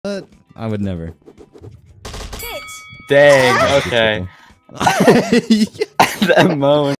But I would never. Dang, okay. That moan.